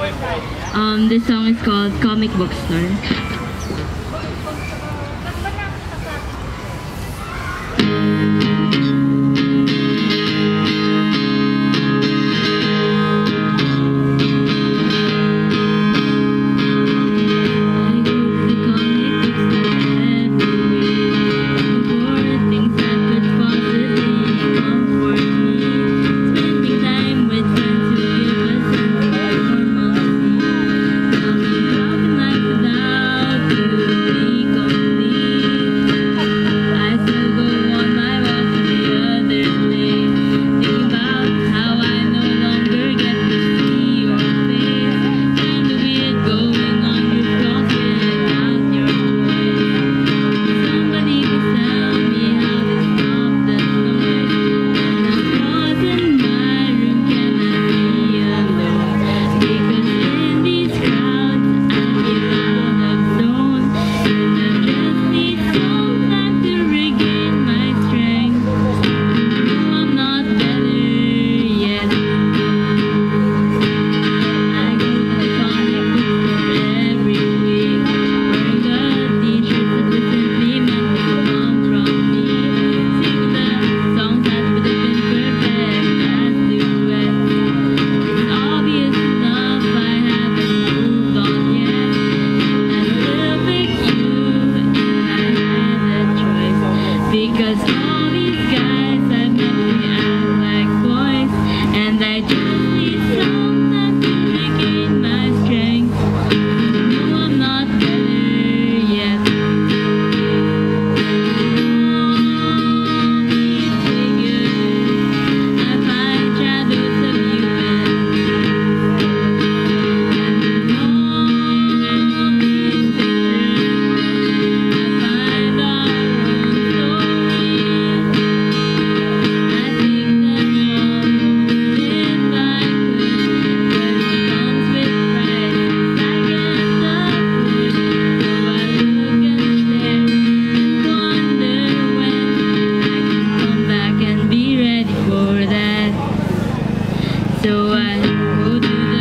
This song is called Comic Book Store. Because all these guys I've met, they act like boys, and I just need some time to regain my strength. No, I'm not better yet. All these figures, I find shadows of you and all these pictures, I find our so I go to the